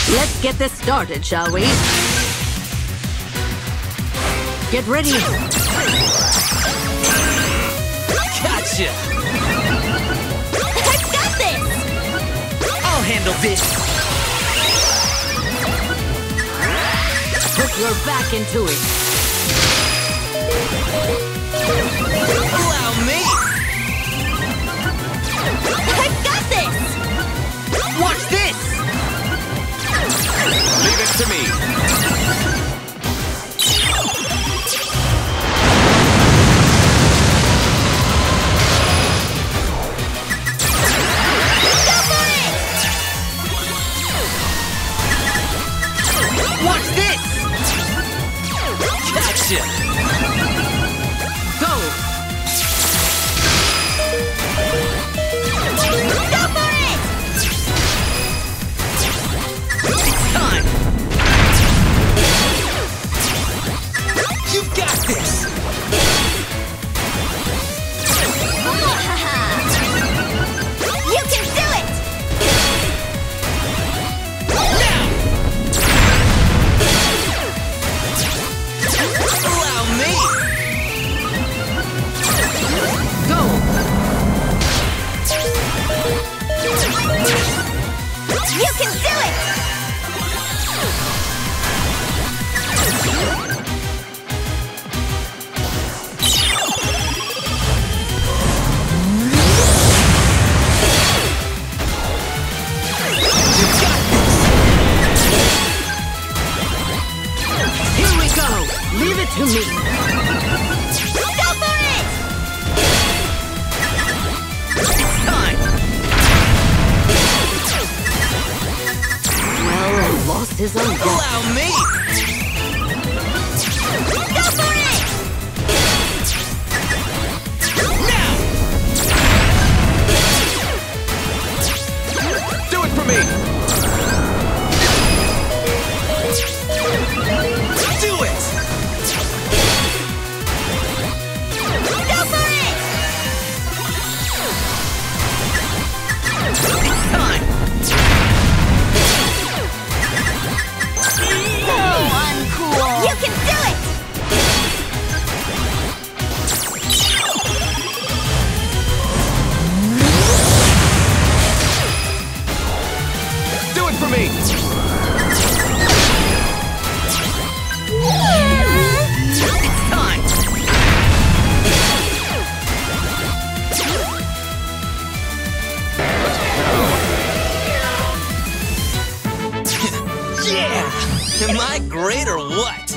Let's get this started, shall we? Get ready. Gotcha! I've got this! I'll handle this! Put your back into it. Allow me! I've got this! Watch this! Leave it to me! Watch this! Gotcha! Go! Go for it! It's time! You've got this! You can do it! Allow me! Go! You can do it! Here we go! Leave it to me! Go for it! It's time! Well, a loss is a loss. Allow me! Go for it! Now! Do it for me! Do it! Go for it! It's time! So uncool! You can do it! Do it for me! It's time! Yeah! Am I great or what?